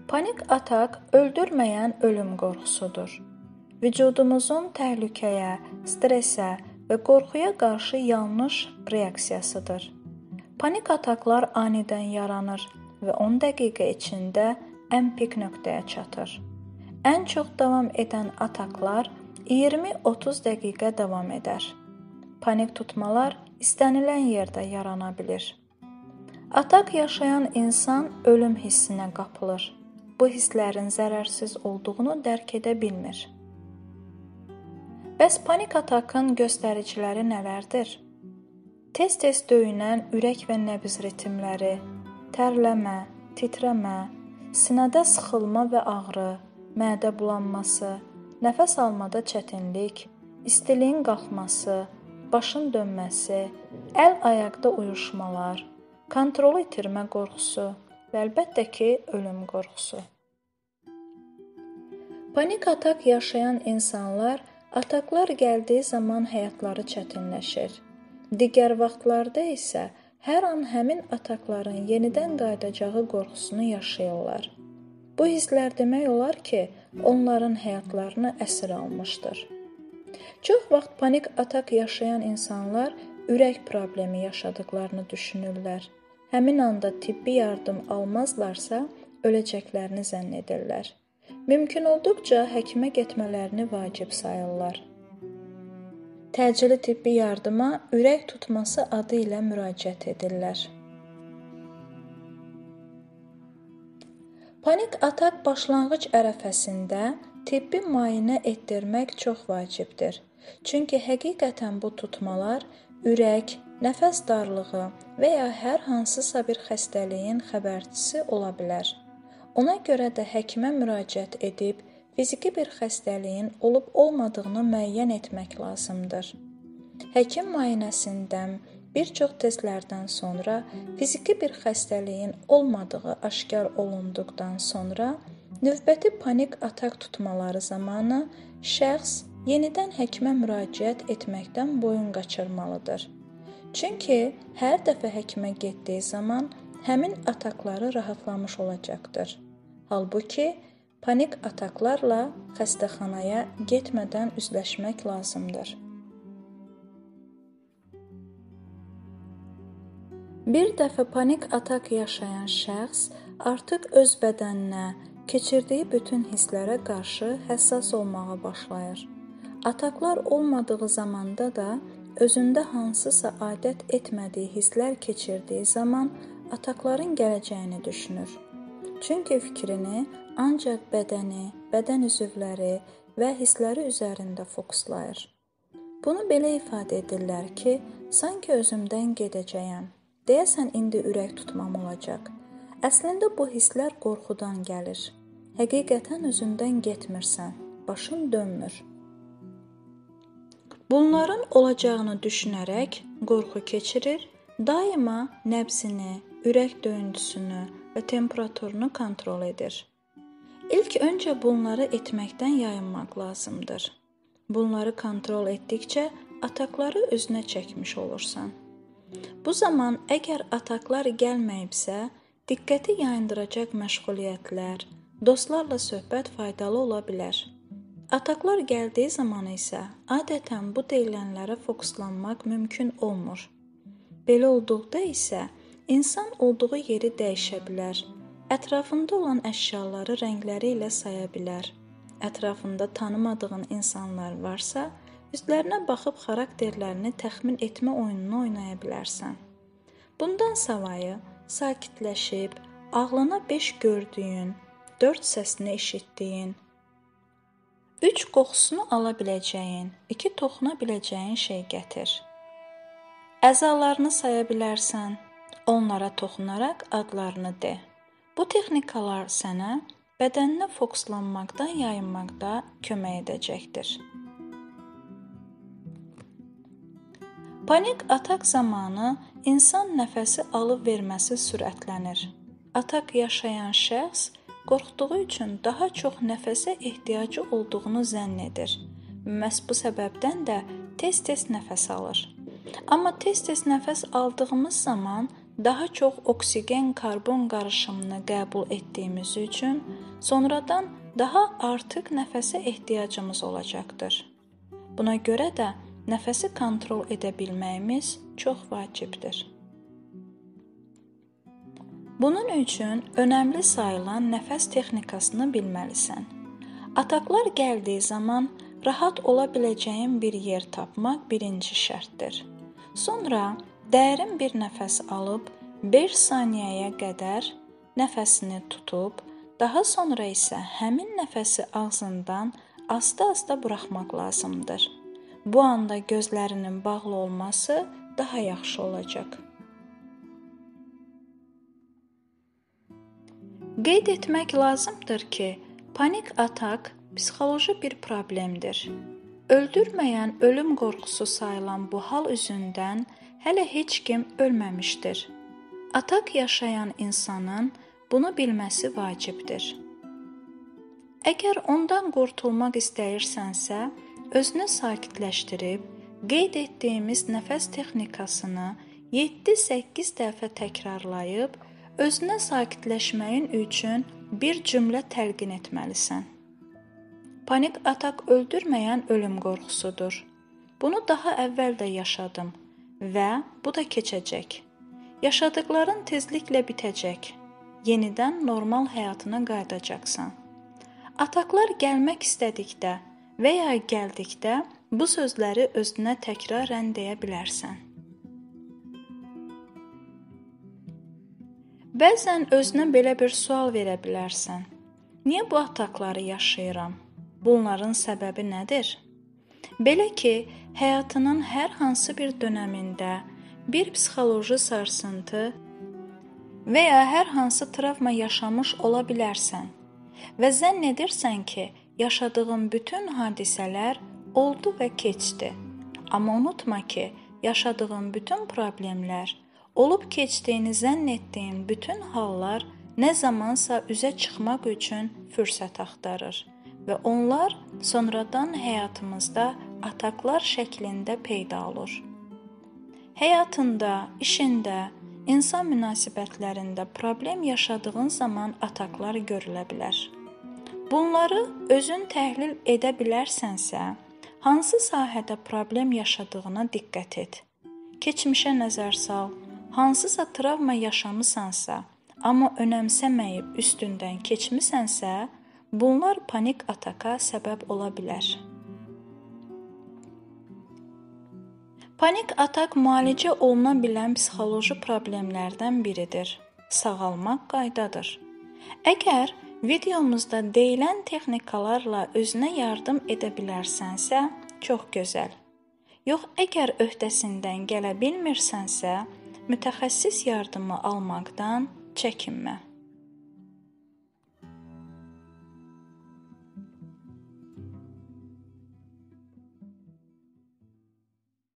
Panik atak öldürməyən ölüm qorxusudur. Vücudumuzun təhlükəyə, stressə və qorxuya qarşı yanlış reaksiyasıdır. Panik ataklar anidən yaranır və 10 dəqiqə içində ən pik nöqtəyə çatır. Ən çox davam edən ataklar 20-30 dəqiqə davam edər. Panik tutmalar istənilən yerdə yarana bilir. Atak yaşayan insan ölüm hissinə qapılır. Bu hisslərin zərərsiz olduğunu dərk edə bilmir. Bəs panik atakın göstəriciləri nələrdir? Tez-tez döyünən ürək və nəbz ritmləri, tərləmə, titrəmə, sinədə sıxılma və ağrı, mədə bulanması, nəfəs almada çətinlik, istiliyin qalxması, başın dönməsi, əl-ayaqda uyuşmalar, kontrolu itirmə qorxusu və əlbəttə ki, ölüm qorxusu. Panik atak yaşayan insanlar ataklar gəldiyi zaman həyatları çətinləşir. Digər vaxtlarda isə hər an həmin atakların yenidən qayıdacağı qorxusunu yaşayırlar. Bu hisslər demək olar ki, onların həyatlarını əsir almışdır. Çox vaxt panik atak yaşayan insanlar ürək problemi yaşadıklarını düşünürlər. Həmin anda tibbi yardım almazlarsa, öləcəklərini zənn edirlər. Mümkün olduqca həkimə getmələrini vacib sayırlar. Təcili tibbi yardıma ürək tutması adı ilə müraciət edirlər. Panik atak başlanğıc ərəfəsində tibbi müayinə etdirmək çox vacibdir. Çünki həqiqətən bu tutmalar ürək, nəfəs darlığı və ya hər hansısa bir xəstəliyin xəbərçisi ola bilər. Ona görə də həkimə müraciət edib fiziki bir xəstəliyin olub-olmadığını müəyyən etmək lazımdır. Həkim müayinəsindən bir çox testlərdən sonra fiziki bir xəstəliyin olmadığı aşkar olunduqdan sonra növbəti panik atak tutmaları zamanı şəxs yenidən həkimə müraciət etməkdən boyun qaçırmalıdır. Çünki hər dəfə həkimə getdiyi zaman həmin atakları rahatlamış olacaqdır. Halbuki panik ataklarla xəstəxanaya getmədən üzləşmək lazımdır. Bir dəfə panik atak yaşayan şəxs artıq öz bədəninə, keçirdiyi bütün hisslərə qarşı həssas olmağa başlayır. Ataklar olmadığı zamanda da özündə hansısa adət etmədiyi hisslər keçirdiyi zaman atakların gələcəyini düşünür. Çünki fikrini ancaq bədəni, bədən üzvləri və hissləri üzərində fokuslayır. Bunu belə ifadə edirlər ki, sanki özümdən gedəcəyəm. Deyəsən indi ürək tutmam olacaq. Əslində bu hisslər qorxudan gəlir. Həqiqətən özündən getmirsən, başın dönmür. Bunların olacağını düşünərək qorxu keçirir, daima nəbzini, ürək döyüntüsünü və temperaturunu kontrol edir. İlk öncə bunları etməkdən yayınmaq lazımdır. Bunları kontrol etdikcə atakları özünə çəkmiş olursan. Bu zaman əgər ataklar gəlməyibsə, diqqəti yayındıracaq məşğuliyyətlər, dostlarla söhbət faydalı ola bilər. Ataklar gəldiyi zaman isə adətən bu deyilənlərə fokuslanmaq mümkün olmur. Belə olduqda isə insan olduğu yeri dəyişə bilər, ətrafında olan əşyaları rəngləri ilə saya bilər. Ətrafında tanımadığın insanlar varsa, üzlərinə baxıb xarakterlərini təxmin etmə oyununu oynaya bilərsən. Bundan savayı sakitləşib, ağlına 5 gördüyün, 4 səsini eşitdiyin, 3 qoxusunu ala biləcəyin, 2 toxuna biləcəyin şey gətir. Əzalarını saya bilərsən, onlara toxunaraq adlarını de. Bu texnikalar sənə bədəninə fokuslanmaqdan yayınmaqda kömək edəcəkdir. Panik atak zamanı insan nəfəsi alıb-verməsi sürətlənir. Atak yaşayan şəxs qorxduğu üçün daha çox nəfəsə ehtiyacı olduğunu zənn edir. Məhz bu səbəbdən də tez-tez nəfəs alır. Amma tez-tez nəfəs aldığımız zaman daha çox oksigen-karbon qarışımını qəbul etdiyimiz üçün sonradan daha artıq nəfəsə ehtiyacımız olacaqdır. Buna görə də nəfəsi kontrol edə bilməyimiz çox vacibdir. Bunun üçün önəmli sayılan nəfəs texnikasını bilməlisən. Ataklar gəldiyi zaman rahat ola biləcəyin bir yer tapmaq birinci şərtdir. Sonra dərin bir nəfəs alıb 5 saniyəyə qədər nəfəsini tutub, daha sonra isə həmin nəfəsi ağzından asta-asta buraxmaq lazımdır. Bu anda gözlərinin bağlı olması daha yaxşı olacaq. Qeyd etmək lazımdır ki, panik atak psixoloji bir problemdir. Öldürməyən ölüm qorxusu sayılan bu hal üzündən hələ heç kim ölməmişdir. Atak yaşayan insanın bunu bilməsi vacibdir. Əgər ondan qurtulmaq istəyirsənsə, özünü sakitləşdirib, qeyd etdiyimiz nəfəs texnikasını 7-8 dəfə təkrarlayıb, özünə sakitləşməyin üçün bir cümlə təlqin etməlisən. Panik atak öldürməyən ölüm qorxusudur. Bunu daha əvvəl də yaşadım və bu da keçəcək. Yaşadıqların tezliklə bitəcək. Yenidən normal həyatına qayıdacaqsan. Ataklar gəlmək istədikdə və ya gəldikdə bu sözləri özünə təkrarən deyə bilərsən. Bəzən özünə belə bir sual verə bilərsən. Niyə bu atakları yaşayıram? Bunların səbəbi nədir? Belə ki, həyatının hər hansı bir dönəmində bir psixoloji sarsıntı və ya hər hansı travma yaşamış ola bilərsən və zənn edirsən ki, yaşadığın bütün hadisələr oldu və keçdi. Amma unutma ki, yaşadığın bütün problemlər, olub keçdiyini zənn etdiyin bütün hallar nə zamansa üzə çıxmaq üçün fürsət axtarır və onlar sonradan həyatımızda ataklar şəklində peyda olur. Həyatında, işində, insan münasibətlərində problem yaşadığın zaman ataklar görülə bilər. Bunları özün təhlil edə bilərsənsə, hansı sahədə problem yaşadığına diqqət et. Keçmişə nəzər sal, hansısa travma yaşamısansa, amma önəmsəməyib üstündən keçmisənsə, bunlar panik ataka səbəb ola bilər. Panik atak müalicə oluna bilən psixoloji problemlərdən biridir. Sağalmaq qaydadır. Əgər videomuzda deyilən texnikalarla özünə yardım edə bilərsənsə, çox gözəl. Yox, əgər öhdəsindən gələ bilmirsənsə, mütəxəssis yardımı almaqdan çəkinmə.